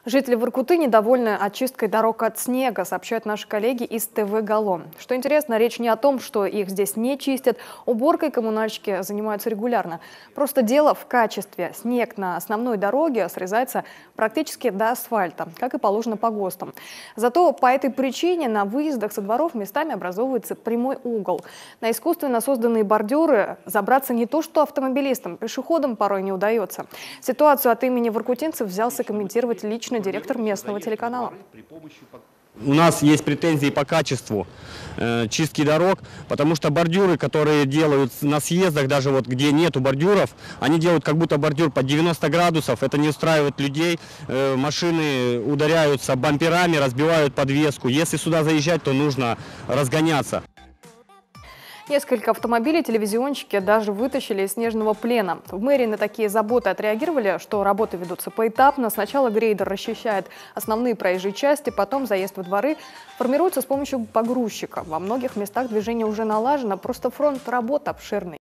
Жители Воркуты недовольны очисткой дорог от снега, сообщают наши коллеги из ТВ «Галлон». Что интересно, речь не о том, что их здесь не чистят. Уборкой коммунальщики занимаются регулярно. Просто дело в качестве. Снег на основной дороге срезается практически до асфальта, как и положено по ГОСТам. Зато по этой причине на выездах со дворов местами образовывается прямой угол. На искусственно созданные бордюры забраться не то что автомобилистам, пешеходам порой не удается. Ситуацию от имени воркутинцев взялся комментировать лично директор местного телеканала. У нас есть претензии по качеству чистки дорог, потому что бордюры, которые делают на съездах, даже вот где нету бордюров, они делают как будто бордюр под 90 градусов. Это не устраивает людей. Машины ударяются бамперами, разбивают подвеску. Если сюда заезжать, то нужно разгоняться. Несколько автомобилей телевизионщики даже вытащили из снежного плена. В мэрии на такие заботы отреагировали, что работы ведутся поэтапно. Сначала грейдер расчищает основные проезжие части, потом заезд во дворы формируется с помощью погрузчика. Во многих местах движение уже налажено, просто фронт работ обширный.